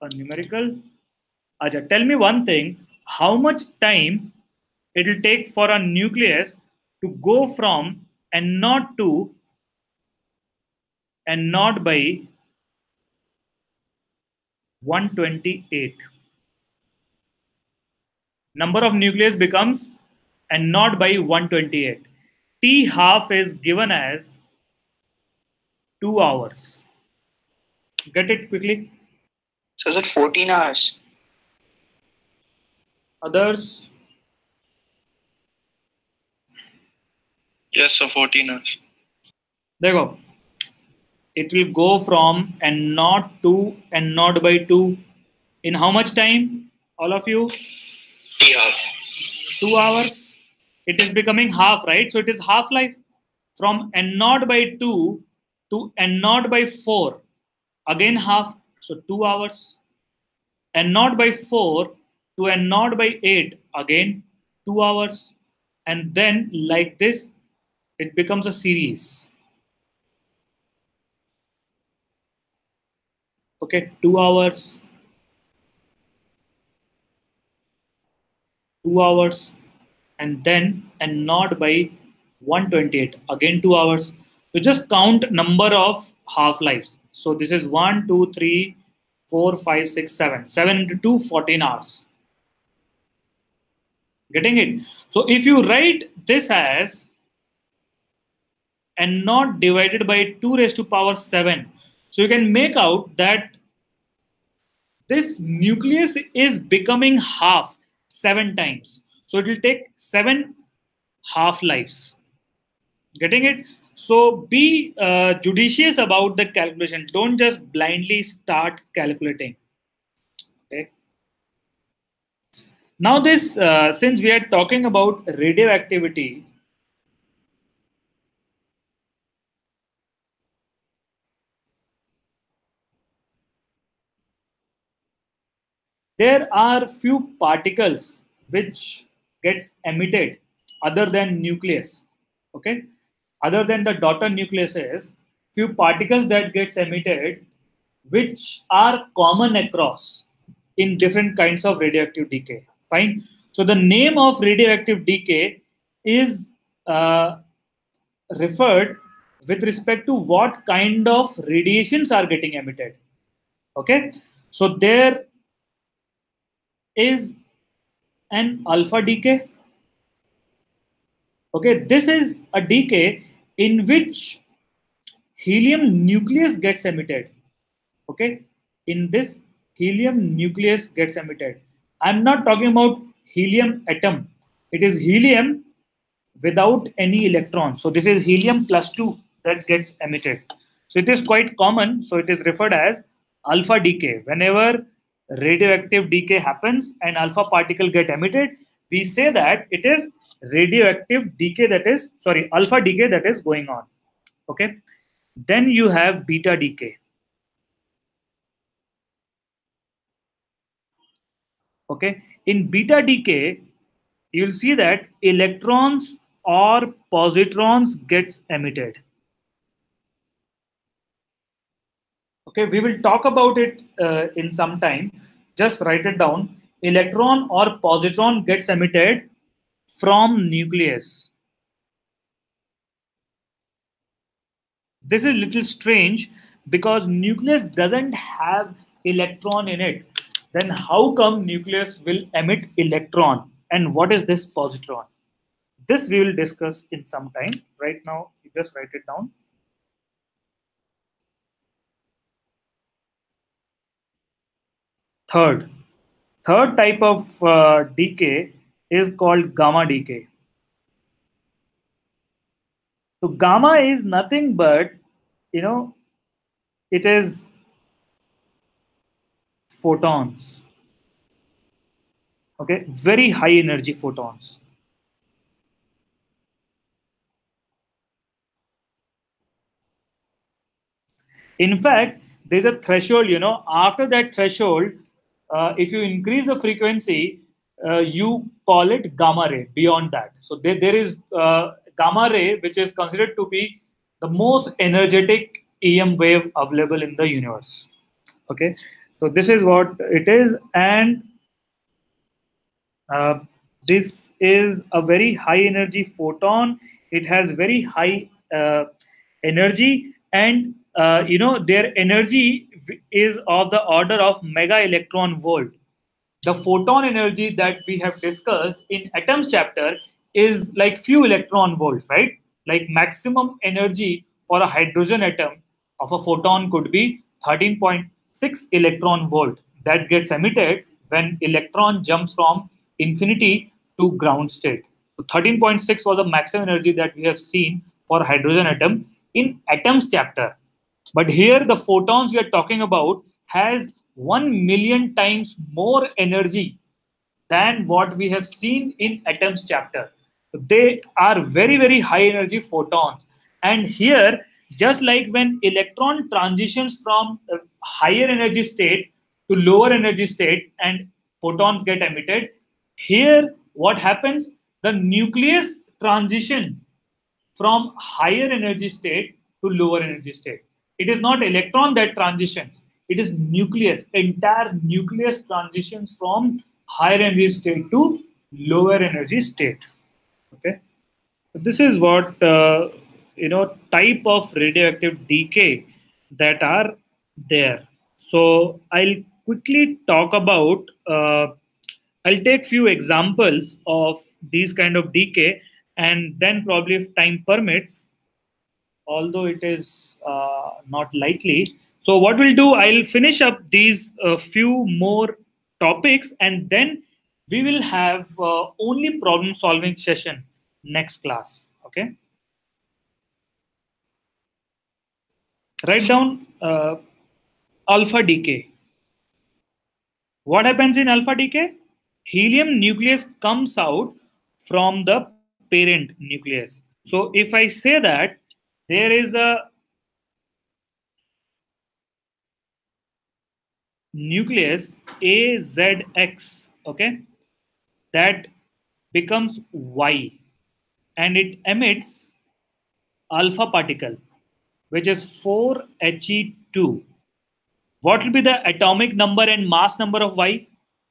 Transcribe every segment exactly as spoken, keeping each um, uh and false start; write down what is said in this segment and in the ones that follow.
numerical. Acha, tell me one thing. How much time it will take for a nucleus to go from N naught to N naught by one hundred twenty-eight? Number of nucleus becomes N naught by one hundred twenty-eight. T half is given as two hours. Get it quickly. So is it fourteen hours? Others? Yes, so fourteen hours. There you go. It will go from N naught to N naught by two. In how much time? All of you? T half. Two hours. It is becoming half, right? So it is half life. From N naught by two to N naught by four. Again half. So two hours. N naught by four to N naught by eight. Again two hours. And then like this, it becomes a series. Okay, two hours, two hours, and then N naught by one hundred twenty-eight, again two hours. So just count number of half-lives. So this is one, two, three, four, five, six, seven. seven into two, fourteen hours. Getting it? So if you write this as N naught divided by two raised to power seven, so you can make out that this nucleus is becoming half seven times. So it will take seven half-lives. Getting it? So be uh, judicious about the calculation. Don't just blindly start calculating. Okay. Now this, uh, since we are talking about radioactivity, there are few particles which gets emitted other than nucleus. Okay, other than the daughter nucleuses, few particles that gets emitted which are common across in different kinds of radioactive decay. Fine. So the name of radioactive decay is uh, referred with respect to what kind of radiations are getting emitted. Okay. So there is an alpha decay. Okay, this is a decay in which helium nucleus gets emitted. Okay, in this helium nucleus gets emitted. I'm not talking about helium atom. It is helium without any electrons. So this is helium plus two that gets emitted. So it is quite common. So it is referred as alpha decay. Whenever radioactive decay happens and alpha particle get emitted, we say that it is radioactive decay that is, sorry, alpha decay that is going on. Okay. Then you have beta decay. Okay. In beta decay, you'll see that electrons or positrons gets emitted. Okay, we will talk about it uh, in some time. Just write it down. Electron or positron gets emitted from nucleus. This is little strange because nucleus doesn't have electron in it. Then how come nucleus will emit electron? And what is this positron? This we will discuss in some time. Right now, you just write it down. Third, third type of uh, decay is called gamma decay. So gamma is nothing but, you know, it is photons. Okay, very high energy photons. In fact, there's a threshold, you know, after that threshold, uh, if you increase the frequency, uh, you call it gamma ray beyond that. So there, there is uh, gamma ray, which is considered to be the most energetic E M wave available in the universe. Okay. So this is what it is, and uh, this is a very high energy photon. It has very high uh, energy, and uh, you know their energy is of the order of mega electron volt. The photon energy that we have discussed in atoms chapter is like few electron volts, right? Like maximum energy for a hydrogen atom of a photon could be thirteen point six electron volt that gets emitted when electron jumps from infinity to ground state. So thirteen point six was the maximum energy that we have seen for hydrogen atom in atoms chapter. But here the photons we are talking about has one million times more energy than what we have seen in atoms chapter. They are very, very high energy photons. And here, just like when electron transitions from a higher energy state to lower energy state and photons get emitted, here what happens? The nucleus transition from higher energy state to lower energy state. It is not electron that transitions. It is nucleus. Entire nucleus transitions from higher energy state to lower energy state. Okay. So this is what uh, you know type of radioactive decay that are there. So I'll quickly talk about. Uh, I'll take few examples of these kind of decay, and then probably if time permits, although it is uh, not likely. So what we'll do, I'll finish up these uh, few more topics, and then we will have uh, only problem solving session next class. Okay. Write down uh, alpha decay. What happens in alpha decay? Helium nucleus comes out from the parent nucleus. So if I say that there is a nucleus A Z X, okay, that becomes Y, and it emits alpha particle, which is four H E two. What will be the atomic number and mass number of Y?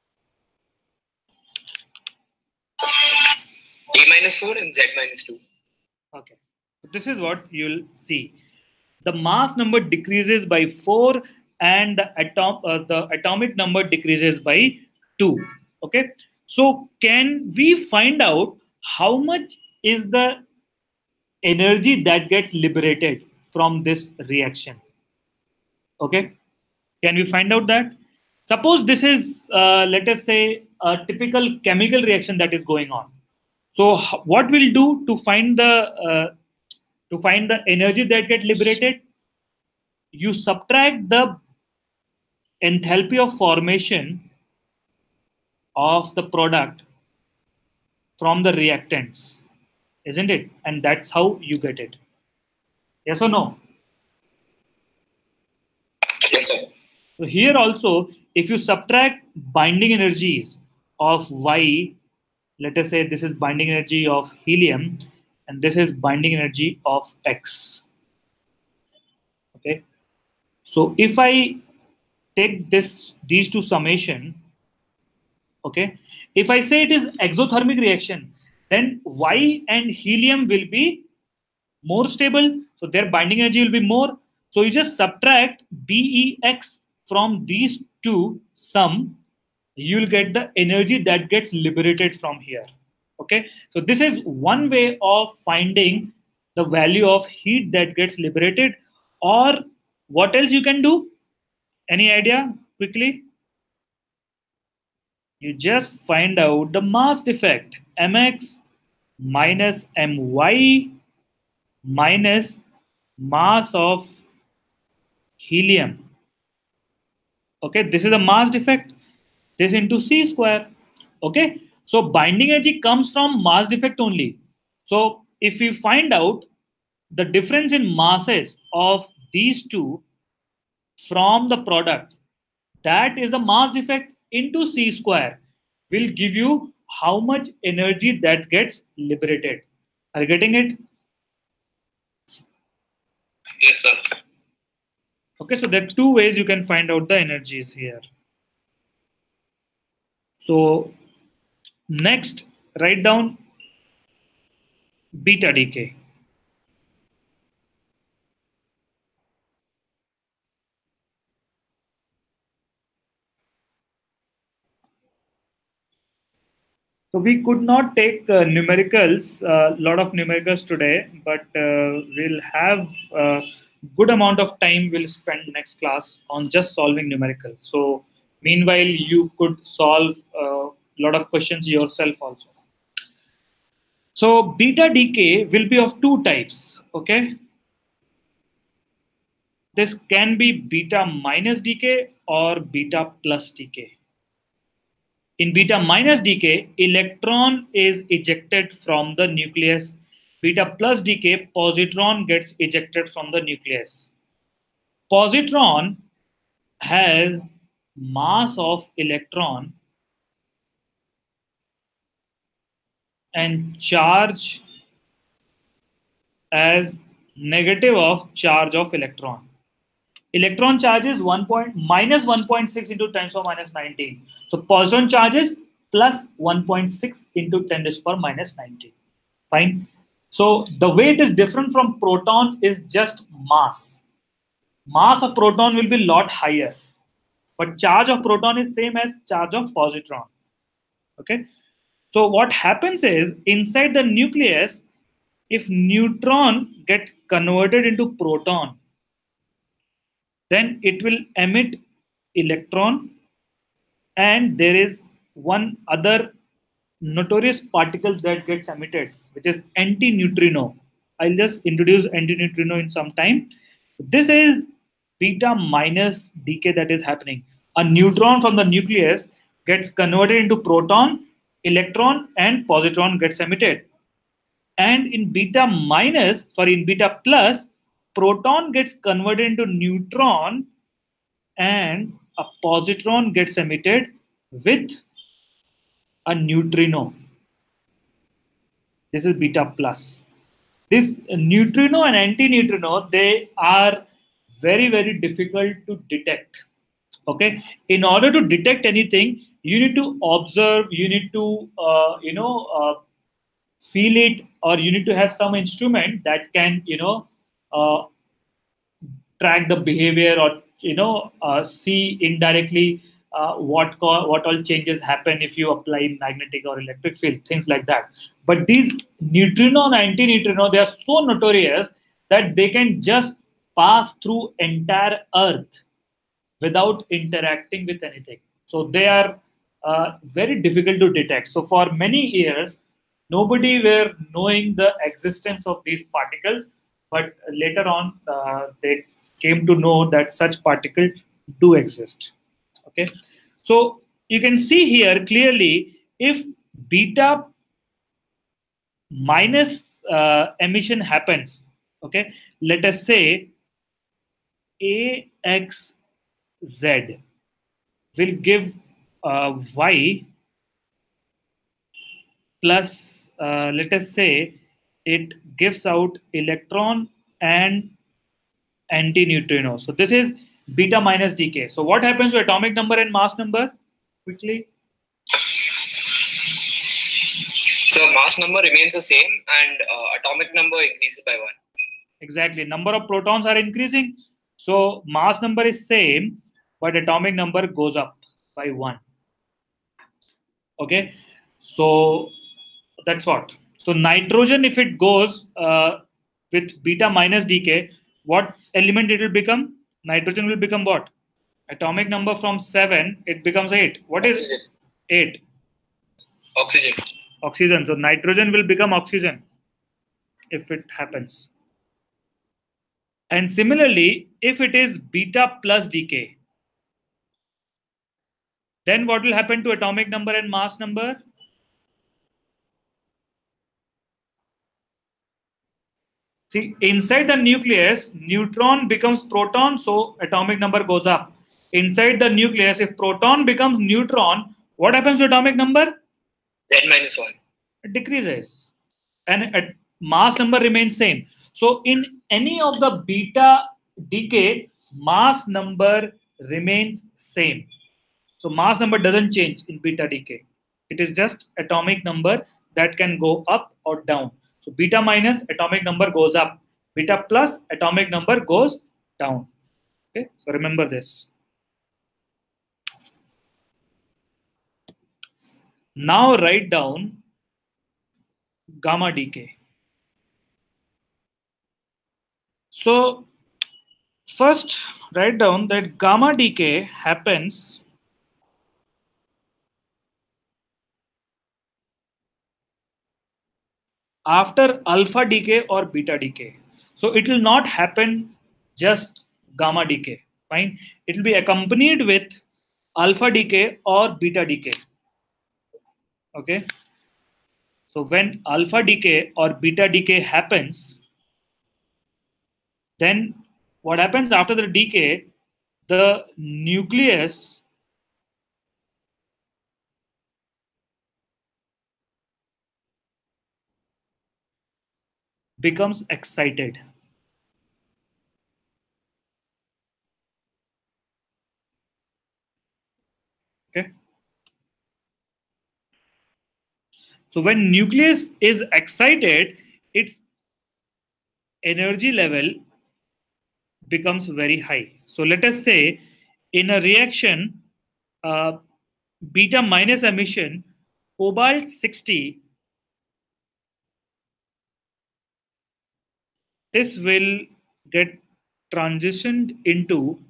A minus four and Z minus two. Okay, this is what you'll see. The mass number decreases by four, and the atom uh, the atomic number decreases by two. Okay, so can we find out how much is the energy that gets liberated from this reaction? Okay, can we find out that? Suppose this is uh, let us say a typical chemical reaction that is going on. So h- what we'll do to find the uh, to find the energy that gets liberated? You subtract the enthalpy of formation of the product from the reactants, isn't it? And that's how you get it. Yes or no? Yes, sir. So here also, if you subtract binding energies of Y, let us say this is binding energy of helium, and this is binding energy of X. Okay. So if I take this these two summation, okay, if I say it is exothermic reaction, then Y and helium will be more stable, so their binding energy will be more. So you just subtract B E X from these two sum, you will get the energy that gets liberated from here. Okay, so this is one way of finding the value of heat that gets liberated. Or what else you can do? Any idea quickly? You just find out the mass defect, mx minus my minus mass of helium. Okay, this is the mass defect. This into c square. Okay, so binding energy comes from mass defect only. So if we find out the difference in masses of these two from the product, that is a mass defect into c square, will give you how much energy that gets liberated. Are you getting it? Yes, sir. Okay, so there are two ways you can find out the energies here. So next, write down beta decay. So we could not take uh, numericals, a uh, lot of numericals today, but uh, we'll have a good amount of time we'll spend next class on just solving numericals. So meanwhile, you could solve a lot of questions yourself also. So beta decay will be of two types, okay? This can be beta minus decay or beta plus decay. In beta minus decay, electron is ejected from the nucleus. Beta plus decay, positron gets ejected from the nucleus. Positron has mass of electron and charge as negative of charge of electron. Electron charge is one point minus one point six into ten to the power minus nineteen. So positron charge is plus one point six into ten to the power minus nineteen. Fine. So the way it is different from proton is just mass. Mass of proton will be a lot higher, but charge of proton is same as charge of positron. Okay. So what happens is inside the nucleus, if neutron gets converted into proton, then it will emit electron, and there is one other notorious particle that gets emitted, which is antineutrino. I'll just introduce antineutrino in some time. This is beta minus decay that is happening. A neutron from the nucleus gets converted into proton, electron, and positron gets emitted. And in beta minus, sorry, in beta plus, proton gets converted into neutron and a positron gets emitted with a neutrino. This is beta plus. This neutrino and antineutrino, they are very, very difficult to detect. Okay. In order to detect anything, you need to observe, you need to, uh, you know, uh, feel it, or you need to have some instrument that can, you know, uh, track the behavior, or you know uh, see indirectly uh, what what all changes happen if you apply magnetic or electric field, things like that. But these neutrino and antineutrino, they are so notorious that they can just pass through entire Earth without interacting with anything. So they are uh, very difficult to detect. So for many years, nobody were knowing the existence of these particles, but later on uh, they came to know that such particles do exist. Okay, so you can see here clearly, if beta minus uh, emission happens, okay, let us say A X Z will give uh, Y plus, uh, let us say, it gives out electron and antineutrino. So this is beta minus decay. So what happens to atomic number and mass number? Quickly. So mass number remains the same and uh, atomic number increases by one. Exactly. Number of protons are increasing. So mass number is same, but atomic number goes up by one. Okay. So that's what. So nitrogen, if it goes uh, with beta minus decay, what element it will become? Nitrogen will become what? Atomic number from seven, it becomes eight. What is Oxygen. eight? Oxygen. Oxygen. So nitrogen will become oxygen if it happens. And similarly, if it is beta plus decay, then what will happen to atomic number and mass number? See, inside the nucleus, neutron becomes proton, so atomic number goes up. Inside the nucleus, if proton becomes neutron, what happens to atomic number? Z minus one. It decreases. And mass number remains same. So in any of the beta decay, mass number remains same. So mass number doesn't change in beta decay. It is just atomic number that can go up or down. So beta minus, atomic number goes up. Beta plus, atomic number goes down. Okay, so remember this. Now write down gamma decay. So first write down that gamma decay happens after alpha decay or beta decay. So it will not happen just gamma decay. Fine. It will be accompanied with alpha decay or beta decay. Okay. So when alpha decay or beta decay happens, then what happens after the decay, the nucleus becomes excited. Okay. So when nucleus is excited, its energy level becomes very high. So let us say in a reaction, uh, beta minus emission, cobalt sixty, this will get transitioned into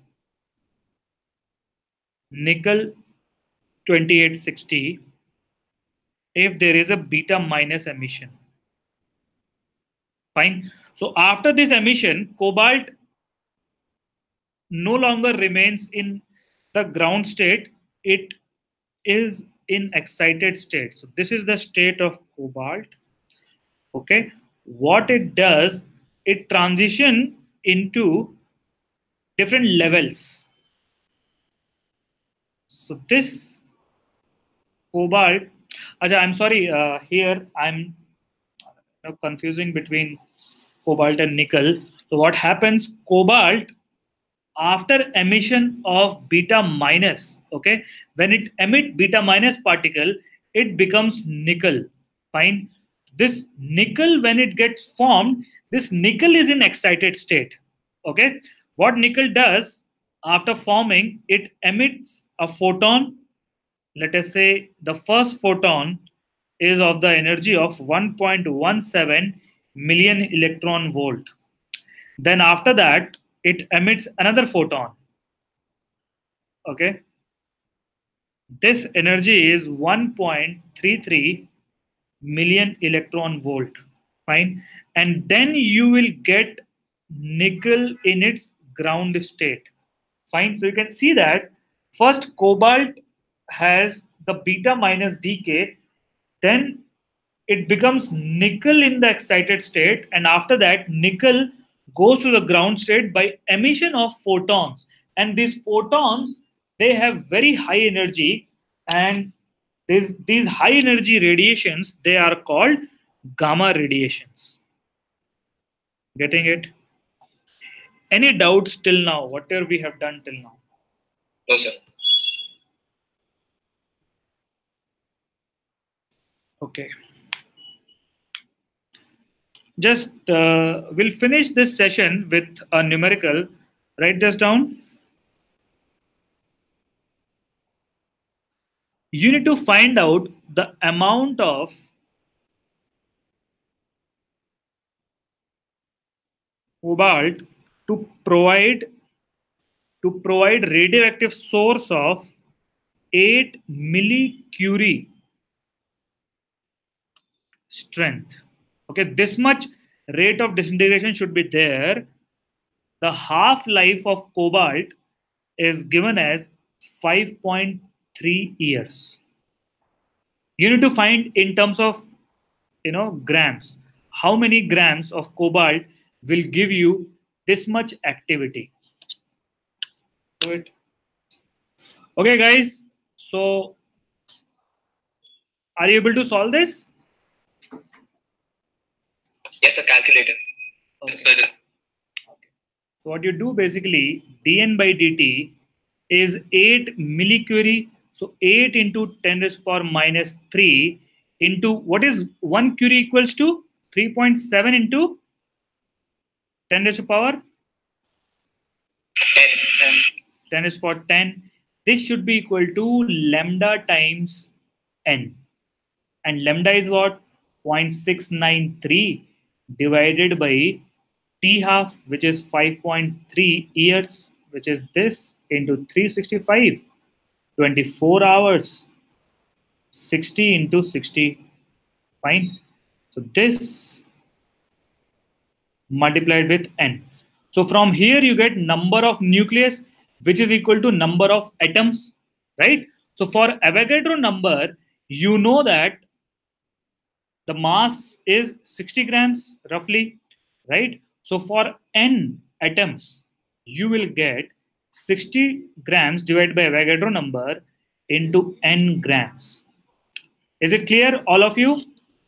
nickel twenty-eight sixty if there is a beta minus emission. Fine. So after this emission, cobalt no longer remains in the ground state. It is in excited state. So this is the state of cobalt. Okay. What it does, it transition into different levels. So this cobalt, Aja, I'm sorry, uh, here I'm you know, confusing between cobalt and nickel. So what happens, cobalt after emission of beta minus, okay, when it emit beta minus particle, it becomes nickel. Fine. This nickel, when it gets formed, this nickel is in excited state. Okay. What nickel does after forming, it emits a photon. Let us say the first photon is of the energy of one point one seven million electron volt. Then after that, it emits another photon. Okay. This energy is one point three three million electron volt. Fine. And then you will get nickel in its ground state. Fine. So you can see that first cobalt has the beta minus decay, then it becomes nickel in the excited state, and after that nickel goes to the ground state by emission of photons, and these photons, they have very high energy, and these these high energy radiations, they are called gamma radiations. Getting it? Any doubts till now, whatever we have done till now? No, sir. Okay. Just uh, we'll finish this session with a numerical. Write this down. You need to find out the amount of cobalt to provide to provide radioactive source of eight millicurie strength. Okay, this much rate of disintegration should be there. The half-life of cobalt is given as five point three years. You need to find in terms of you know grams, how many grams of cobalt will give you this much activity. Do it. Okay, guys. So, are you able to solve this? Yes, sir. Calculator. Okay. Yes, sir. So what you do basically, dn by dt is eight millicurie. So eight into ten raised to the power minus three into what is one curie equals to three point seven into ten raised to the power ten. ten raised to the power ten. This should be equal to lambda times n. And lambda is what? zero point six nine three divided by t half, which is five point three years, which is this, into three hundred sixty-five, twenty-four hours, sixty into sixty. Fine. So this multiplied with n. So from here you get number of nucleus, which is equal to number of atoms, right? So for Avogadro number, you know that the mass is sixty grams roughly, right? So for n atoms, you will get sixty grams divided by Avogadro number into n grams. Is it clear, all of you?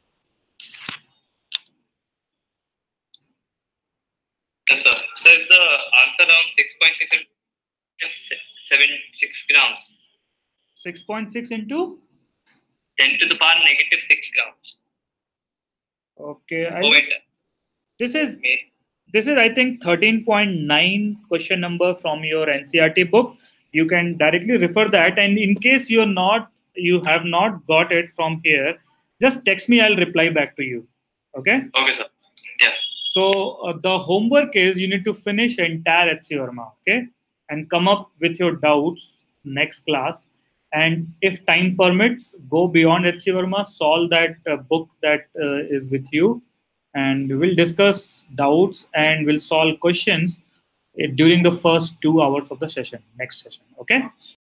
Yes, sir. So is the answer around six point six seven six grams? six point six into ten to the power negative six grams. Okay. I Oh, just, wait. this is this is I think thirteen point nine question number from your N C R T book. You can directly refer that, and in case you're not you have not got it from here, just text me. I'll reply back to you. Okay. Okay, sir. Yeah. So uh, the homework is you need to finish entire H C Verma, okay, and come up with your doubts next class. And if time permits, go beyond H C Verma, solve that uh, book that uh, is with you, and we will discuss doubts and we'll solve questions uh, during the first two hours of the session, next session, okay?